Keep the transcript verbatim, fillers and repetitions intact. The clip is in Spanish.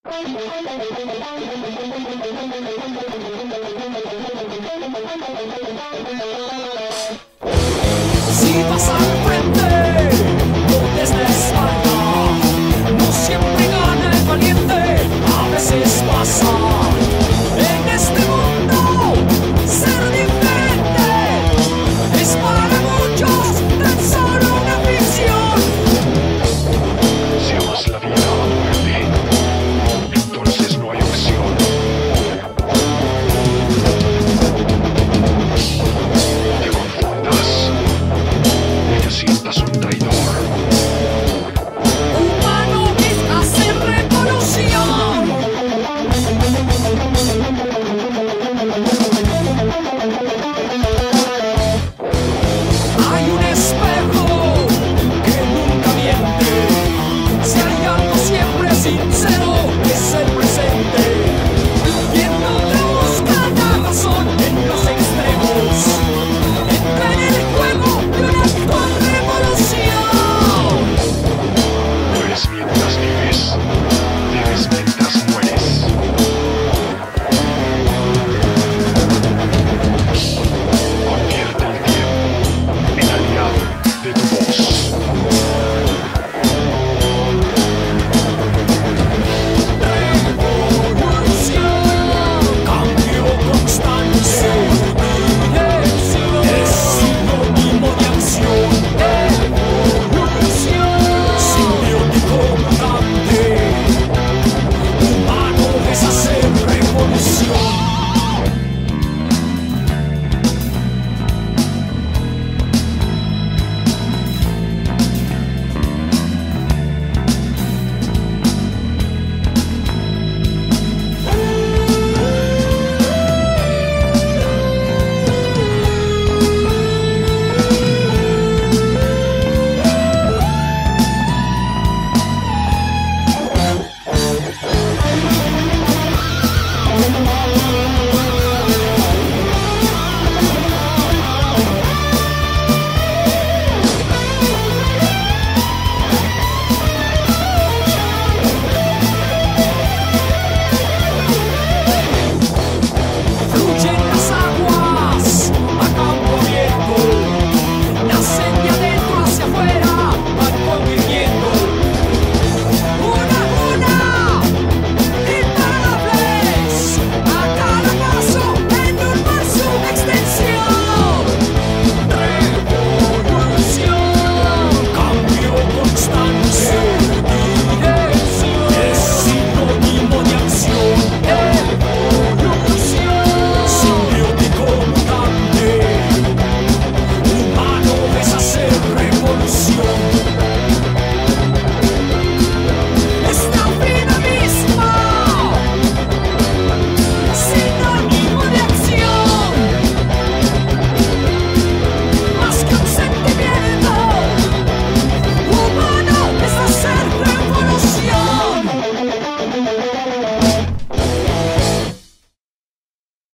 Si vas al frente o desde la espalda, no siempre gana el valiente, a veces pasa. En este mundo, ser diferente es para muchos tan solo una ficción. Si amas la vida o muerte, entonces no hay opción. Te confundas, te sientas un traidor. Humano es hacer revolución. Hay un espejo que nunca miente. Si hay algo siempre sincero, es el